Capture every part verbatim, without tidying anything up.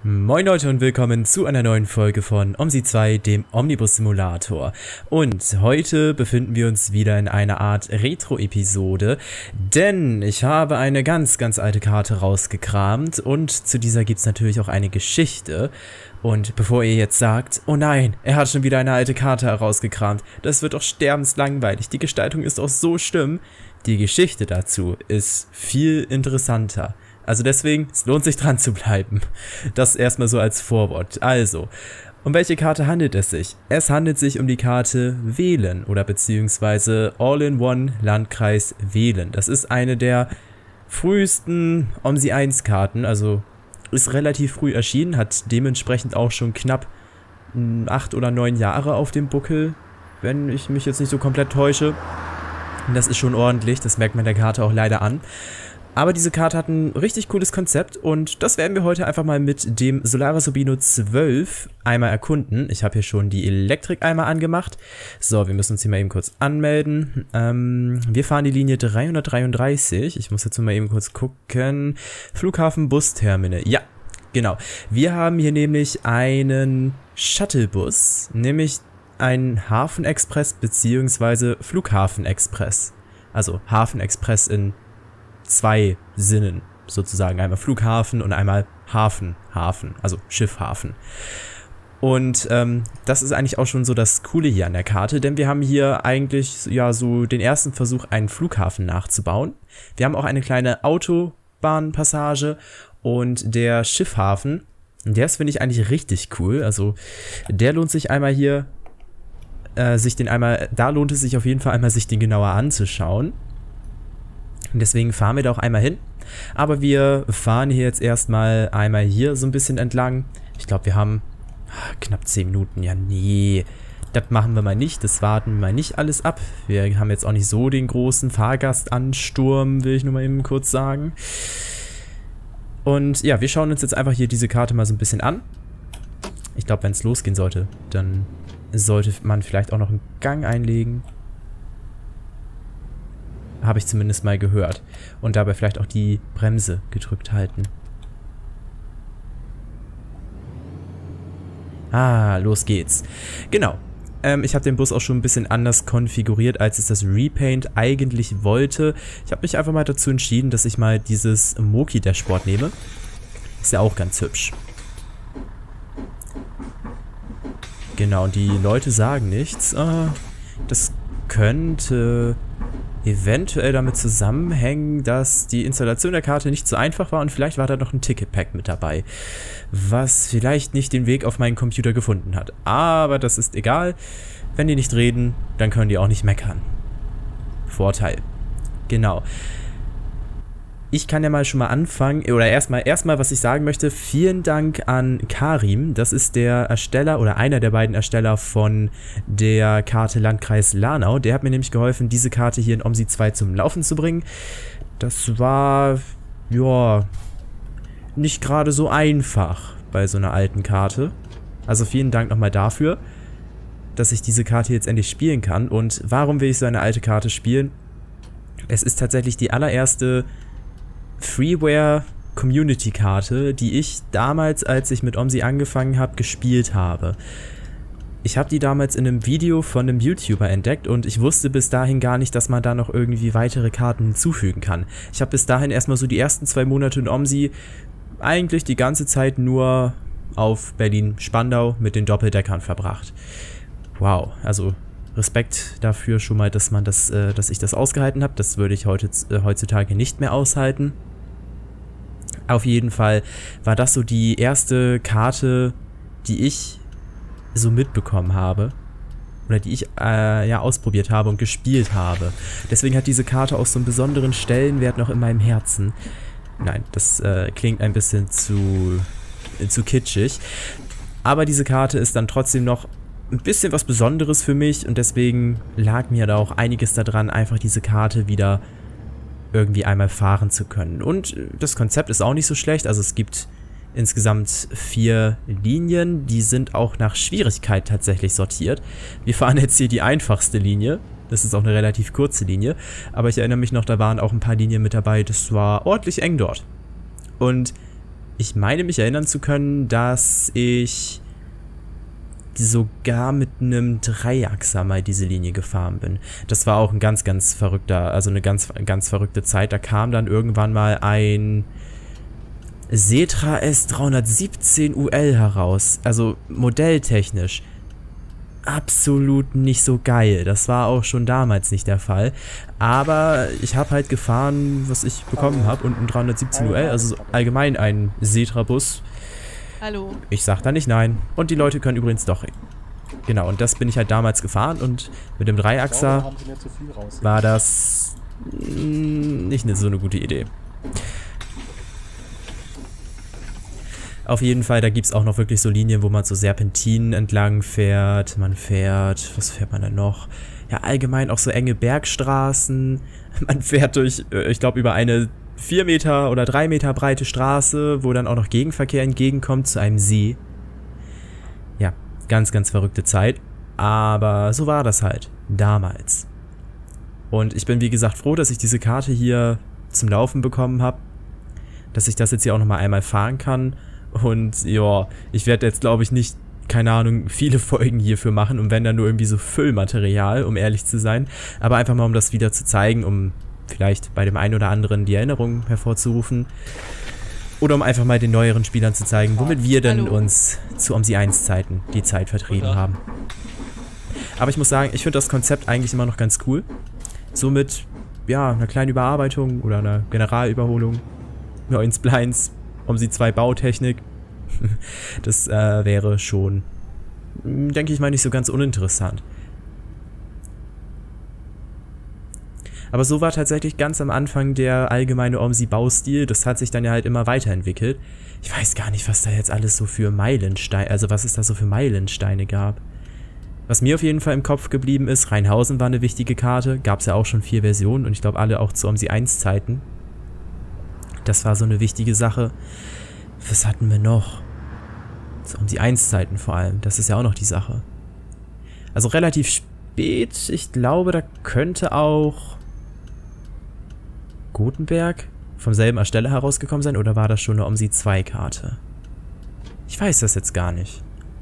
Moin Leute und willkommen zu einer neuen Folge von OMSI zwei, dem Omnibus Simulator. Und heute befinden wir uns wieder in einer Art Retro-Episode, denn ich habe eine ganz, ganz alte Karte rausgekramt und zu dieser gibt es natürlich auch eine Geschichte. Und bevor ihr jetzt sagt, oh nein, er hat schon wieder eine alte Karte herausgekramt, das wird doch sterbenslangweilig, die Gestaltung ist auch so schlimm, die Geschichte dazu ist viel interessanter. Also deswegen, es lohnt sich dran zu bleiben. Das erstmal so als Vorwort. Also, um welche Karte handelt es sich? Es handelt sich um die Karte Wählen oder beziehungsweise All-in-One Landkreis Wählen. Das ist eine der frühesten OMSI eins Karten, also ist relativ früh erschienen, hat dementsprechend auch schon knapp acht oder neun Jahre auf dem Buckel, wenn ich mich jetzt nicht so komplett täusche. Das ist schon ordentlich, das merkt man der Karte auch leider an. Aber diese Karte hat ein richtig cooles Konzept und das werden wir heute einfach mal mit dem Solaris Urbino zwölf einmal erkunden. Ich habe hier schon die Elektrik einmal angemacht. So, wir müssen uns hier mal eben kurz anmelden. Ähm, wir fahren die Linie dreihundertdreiunddreißig. Ich muss jetzt mal eben kurz gucken. Flughafen Busterminal. Ja, genau. Wir haben hier nämlich einen Shuttlebus, nämlich einen Hafenexpress bzw. Flughafenexpress. Also Hafenexpress in zwei Sinnen sozusagen, einmal Flughafen und einmal Hafen, Hafen, also Schiffhafen. Und ähm, das ist eigentlich auch schon so das Coole hier an der Karte, denn wir haben hier eigentlich ja so den ersten Versuch, einen Flughafen nachzubauen. Wir haben auch eine kleine Autobahnpassage und der Schiffhafen, der ist, finde ich, eigentlich richtig cool. Also der lohnt sich einmal hier, äh, sich den einmal, da lohnt es sich auf jeden Fall einmal, sich den genauer anzuschauen. Deswegen fahren wir da auch einmal hin, aber wir fahren hier jetzt erstmal einmal hier so ein bisschen entlang. Ich glaube, wir haben ach, knapp zehn Minuten. Ja, nee, das machen wir mal nicht, das warten wir mal nicht alles ab. Wir haben jetzt auch nicht so den großen Fahrgastansturm, will ich nur mal eben kurz sagen. Und ja, wir schauen uns jetzt einfach hier diese Karte mal so ein bisschen an. Ich glaube, wenn es losgehen sollte, dann sollte man vielleicht auch noch einen Gang einlegen. Habe ich zumindest mal gehört. Und dabei vielleicht auch die Bremse gedrückt halten. Ah, los geht's. Genau. Ähm, ich habe den Bus auch schon ein bisschen anders konfiguriert, als es das Repaint eigentlich wollte. Ich habe mich einfach mal dazu entschieden, dass ich mal dieses Moki-Dashboard nehme. Ist ja auch ganz hübsch. Genau, und die Leute sagen nichts. Ah, das könnte eventuell damit zusammenhängen, dass die Installation der Karte nicht so einfach war und vielleicht war da noch ein Ticket-Pack mit dabei, was vielleicht nicht den Weg auf meinen Computer gefunden hat. Aber das ist egal. Wenn die nicht reden, dann können die auch nicht meckern. Vorteil. Genau. Ich kann ja mal schon mal anfangen, oder erstmal, erstmal, was ich sagen möchte, vielen Dank an Karim, das ist der Ersteller oder einer der beiden Ersteller von der Karte Landkreis Lanau. Der hat mir nämlich geholfen, diese Karte hier in OMSI zwei zum Laufen zu bringen. Das war, ja, nicht gerade so einfach bei so einer alten Karte. Also vielen Dank nochmal dafür, dass ich diese Karte jetzt endlich spielen kann. Und warum will ich so eine alte Karte spielen? Es ist tatsächlich die allererste Freeware-Community-Karte, die ich damals, als ich mit OMSI angefangen habe, gespielt habe. Ich habe die damals in einem Video von einem YouTuber entdeckt und ich wusste bis dahin gar nicht, dass man da noch irgendwie weitere Karten hinzufügen kann. Ich habe bis dahin erstmal so die ersten zwei Monate in OMSI eigentlich die ganze Zeit nur auf Berlin-Spandau mit den Doppeldeckern verbracht. Wow, also Respekt dafür schon mal, dass man das, äh, dass ich das ausgehalten habe. Das würde ich heute, äh, heutzutage nicht mehr aushalten. Auf jeden Fall war das so die erste Karte, die ich so mitbekommen habe. Oder die ich äh, ja ausprobiert habe und gespielt habe. Deswegen hat diese Karte auch so einen besonderen Stellenwert noch in meinem Herzen. Nein, das äh, klingt ein bisschen zu, äh, zu kitschig. Aber diese Karte ist dann trotzdem noch ein bisschen was Besonderes für mich und deswegen lag mir da auch einiges daran, einfach diese Karte wieder irgendwie einmal fahren zu können. Und das Konzept ist auch nicht so schlecht, also es gibt insgesamt vier Linien, die sind auch nach Schwierigkeit tatsächlich sortiert. Wir fahren jetzt hier die einfachste Linie, das ist auch eine relativ kurze Linie, aber ich erinnere mich noch, da waren auch ein paar Linien mit dabei, das war ordentlich eng dort. Und ich meine mich erinnern zu können, dass ich sogar mit einem Dreiachser mal diese Linie gefahren bin. Das war auch ein ganz, ganz verrückter, also eine ganz, ganz verrückte Zeit. Da kam dann irgendwann mal ein Setra S dreihundertsiebzehn U L heraus. Also modelltechnisch absolut nicht so geil. Das war auch schon damals nicht der Fall. Aber ich habe halt gefahren, was ich bekommen habe. Und ein dreihundertsiebzehn U L, also allgemein ein Setra-Bus. Hallo. Ich sag da nicht nein. Und die Leute können übrigens doch. Genau, und das bin ich halt damals gefahren. Und mit dem Dreiachser war das nicht so eine gute Idee. Auf jeden Fall, da gibt es auch noch wirklich so Linien, wo man so Serpentinen entlang fährt. Man fährt, was fährt man denn noch? Ja, allgemein auch so enge Bergstraßen. Man fährt durch, ich glaube, über eine vier Meter oder drei Meter breite Straße, wo dann auch noch Gegenverkehr entgegenkommt zu einem See. Ja, ganz, ganz verrückte Zeit. Aber so war das halt damals. Und ich bin, wie gesagt, froh, dass ich diese Karte hier zum Laufen bekommen habe. Dass ich das jetzt hier auch nochmal einmal fahren kann. Und ja, ich werde jetzt, glaube ich, nicht, keine Ahnung, viele Folgen hierfür machen. Und wenn dann nur irgendwie so Füllmaterial, um ehrlich zu sein. Aber einfach mal, um das wieder zu zeigen, um vielleicht bei dem einen oder anderen die Erinnerung hervorzurufen. Oder um einfach mal den neueren Spielern zu zeigen, womit wir denn Hallo. uns zu OMSI eins Zeiten die Zeit vertrieben haben. Aber ich muss sagen, ich finde das Konzept eigentlich immer noch ganz cool. Somit, ja, einer kleinen Überarbeitung oder einer Generalüberholung, neuen Splines, OMSI zwei Bautechnik. Das äh, wäre schon, denke ich mal, nicht so ganz uninteressant. Aber so war tatsächlich ganz am Anfang der allgemeine OMSI-Baustil. Das hat sich dann ja halt immer weiterentwickelt. Ich weiß gar nicht, was da jetzt alles so für Meilensteine, also was es da so für Meilensteine gab. Was mir auf jeden Fall im Kopf geblieben ist, Rheinhausen war eine wichtige Karte. Gab es ja auch schon vier Versionen und ich glaube alle auch zu OMSI eins Zeiten. Das war so eine wichtige Sache. Was hatten wir noch? Zu OMSI eins Zeiten vor allem. Das ist ja auch noch die Sache. Also relativ spät. Ich glaube, da könnte auch Gutenberg vom selben Ersteller herausgekommen sein. Oder war das schon eine OMSI zwei Karte? Ich weiß das jetzt gar nicht.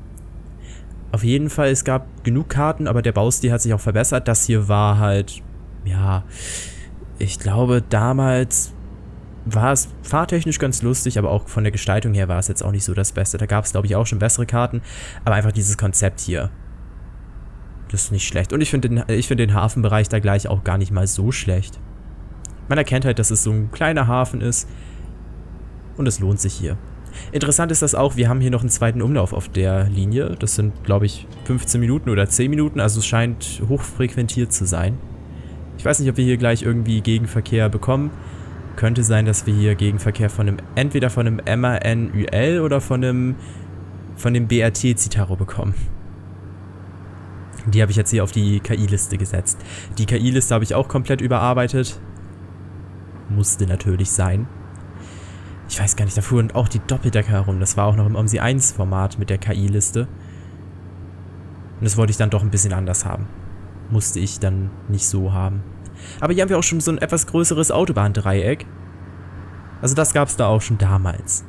Auf jeden Fall, es gab genug Karten, aber der Baustil hat sich auch verbessert. Das hier war halt, ja, ich glaube damals war es fahrtechnisch ganz lustig, aber auch von der Gestaltung her war es jetzt auch nicht so das Beste. Da gab es, glaube ich, auch schon bessere Karten, aber einfach dieses Konzept hier, das ist nicht schlecht. Und ich finde den, ich finde den Hafenbereich da gleich auch gar nicht mal so schlecht. Man erkennt halt, dass es so ein kleiner Hafen ist und es lohnt sich hier. Interessant ist das auch, wir haben hier noch einen zweiten Umlauf auf der Linie. Das sind, glaube ich, fünfzehn Minuten oder zehn Minuten, also es scheint hochfrequentiert zu sein. Ich weiß nicht, ob wir hier gleich irgendwie Gegenverkehr bekommen. Könnte sein, dass wir hier Gegenverkehr von einem, entweder von einem M A N Ü L oder von einem, von dem B R T Citaro bekommen. Die habe ich jetzt hier auf die K I-Liste gesetzt. Die K I-Liste habe ich auch komplett überarbeitet. Musste natürlich sein. Ich weiß gar nicht, da fuhren auch die Doppeldecker herum. Das war auch noch im OMSI eins Format mit der K I-Liste. Und das wollte ich dann doch ein bisschen anders haben. Musste ich dann nicht so haben. Aber hier haben wir auch schon so ein etwas größeres Autobahndreieck. Also das gab es da auch schon damals.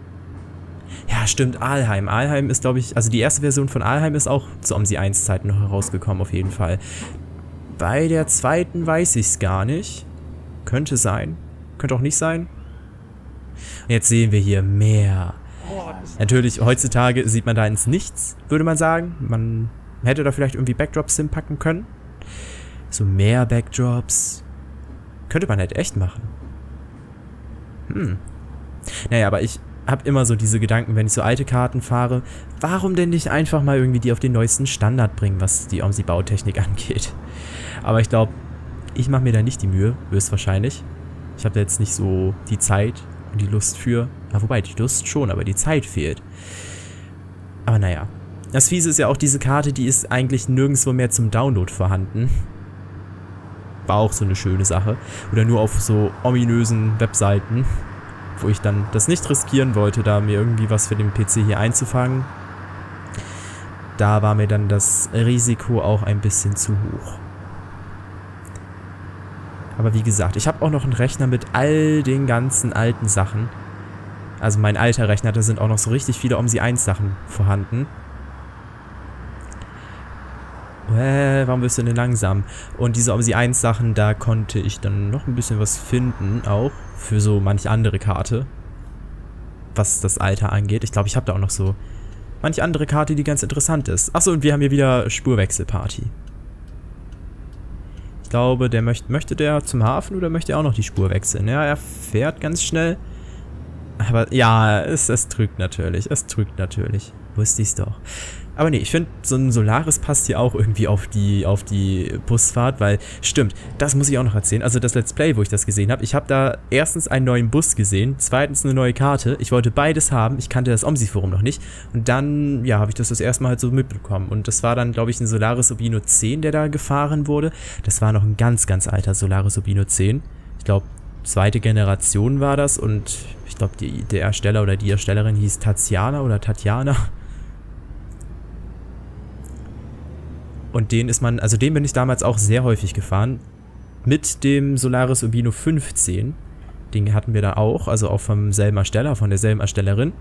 Ja, stimmt, Aalheim. Aalheim ist, glaube ich, also die erste Version von Aalheim ist auch zu OMSI eins Zeiten noch herausgekommen, auf jeden Fall. Bei der zweiten weiß ich es gar nicht. Könnte sein. Könnte auch nicht sein. Und jetzt sehen wir hier mehr. Natürlich, heutzutage sieht man da ins Nichts, würde man sagen. Man hätte da vielleicht irgendwie Backdrops hinpacken können. So mehr Backdrops. Könnte man halt echt machen. Hm. Naja, aber ich habe immer so diese Gedanken, wenn ich so alte Karten fahre. Warum denn nicht einfach mal irgendwie die auf den neuesten Standard bringen, was die OMSI-Bautechnik angeht? Aber ich glaube, ich mache mir da nicht die Mühe, höchstwahrscheinlich. Ich habe da jetzt nicht so die Zeit und die Lust für. Ja, wobei, die Lust schon, aber die Zeit fehlt. Aber naja. Das Fiese ist ja auch, diese Karte, die ist eigentlich nirgendwo mehr zum Download vorhanden. War auch so eine schöne Sache. Oder nur auf so ominösen Webseiten, wo ich dann das nicht riskieren wollte, da mir irgendwie was für den P C hier einzufangen. Da war mir dann das Risiko auch ein bisschen zu hoch. Aber wie gesagt, ich habe auch noch einen Rechner mit all den ganzen alten Sachen. Also mein alter Rechner, da sind auch noch so richtig viele OMSI eins Sachen vorhanden. Äh, warum bist du denn langsam? Und diese OMSI eins Sachen, da konnte ich dann noch ein bisschen was finden, auch für so manche andere Karte, was das Alter angeht. Ich glaube, ich habe da auch noch so manche andere Karte, die ganz interessant ist. Achso, und wir haben hier wieder Spurwechselparty. Ich glaube, der möchte, möchte der zum Hafen oder möchte er auch noch die Spur wechseln? Ja, er fährt ganz schnell. Aber ja, es, es trügt natürlich. Es trügt natürlich. Wusste ich's doch. Aber nee, ich finde, so ein Solaris passt hier auch irgendwie auf die, auf die Busfahrt, weil, stimmt, das muss ich auch noch erzählen. Also das Let's Play, wo ich das gesehen habe, ich habe da erstens einen neuen Bus gesehen, zweitens eine neue Karte. Ich wollte beides haben, ich kannte das OMSI-Forum noch nicht. Und dann, ja, habe ich das das erste Mal halt so mitbekommen. Und das war dann, glaube ich, ein Solaris Urbino zehn, der da gefahren wurde. Das war noch ein ganz, ganz alter Solaris Urbino zehn. Ich glaube, zweite Generation war das und ich glaube, der Ersteller oder die Erstellerin hieß Tatjana oder Tatjana. Und den ist man, also den bin ich damals auch sehr häufig gefahren. Mit dem Solaris Urbino fünfzehn. Den hatten wir da auch, also auch vom selben Ersteller, von derselben Erstellerin.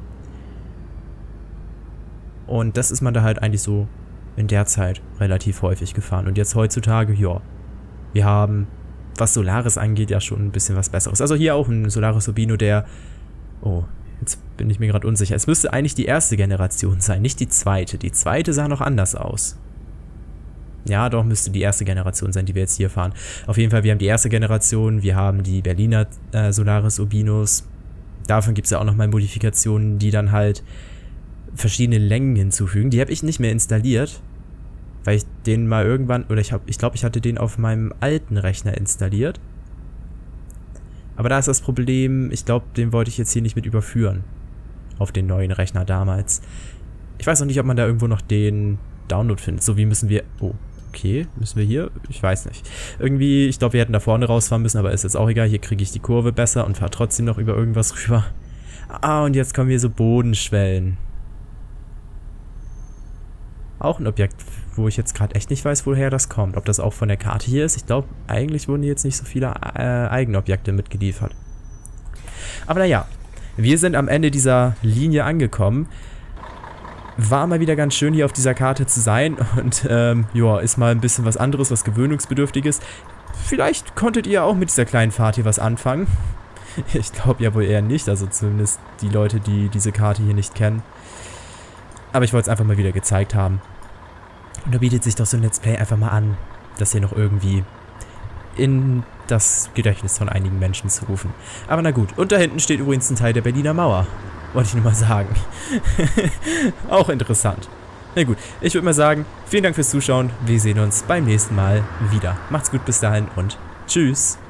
Und das ist man da halt eigentlich so in der Zeit relativ häufig gefahren. Und jetzt heutzutage, ja, wir haben, was Solaris angeht, ja schon ein bisschen was Besseres. Also hier auch ein Solaris Urbino, der, oh, jetzt bin ich mir gerade unsicher. Es müsste eigentlich die erste Generation sein, nicht die zweite. Die zweite sah noch anders aus. Ja, doch, müsste die erste Generation sein, die wir jetzt hier fahren. Auf jeden Fall, wir haben die erste Generation, wir haben die Berliner äh, Solaris Urbinos. Davon gibt es ja auch nochmal Modifikationen, die dann halt verschiedene Längen hinzufügen. Die habe ich nicht mehr installiert, weil ich den mal irgendwann, oder ich habe, ich glaube, ich hatte den auf meinem alten Rechner installiert. Aber da ist das Problem, ich glaube, den wollte ich jetzt hier nicht mit überführen. Auf den neuen Rechner damals. Ich weiß noch nicht, ob man da irgendwo noch den Download findet. So, wie müssen wir... Oh, okay. Müssen wir hier? Ich weiß nicht. Irgendwie, ich glaube, wir hätten da vorne rausfahren müssen, aber ist jetzt auch egal. Hier kriege ich die Kurve besser und fahre trotzdem noch über irgendwas rüber. Ah, und jetzt kommen hier so Bodenschwellen. Auch ein Objekt, wo ich jetzt gerade echt nicht weiß, woher das kommt. Ob das auch von der Karte hier ist. Ich glaube, eigentlich wurden hier jetzt nicht so viele äh, Eigenobjekte mitgeliefert. Aber naja, wir sind am Ende dieser Linie angekommen. War mal wieder ganz schön, hier auf dieser Karte zu sein und ähm, ja, ist mal ein bisschen was anderes, was Gewöhnungsbedürftiges. Vielleicht konntet ihr auch mit dieser kleinen Fahrt hier was anfangen. Ich glaube ja wohl eher nicht, also zumindest die Leute, die diese Karte hier nicht kennen. Aber ich wollte es einfach mal wieder gezeigt haben. Und da bietet sich doch so ein Let's Play einfach mal an, das hier noch irgendwie in das Gedächtnis von einigen Menschen zu rufen. Aber na gut, und da hinten steht übrigens ein Teil der Berliner Mauer. Wollte ich nur mal sagen. Auch interessant. Na gut, ich würde mal sagen, vielen Dank fürs Zuschauen. Wir sehen uns beim nächsten Mal wieder. Macht's gut bis dahin und tschüss.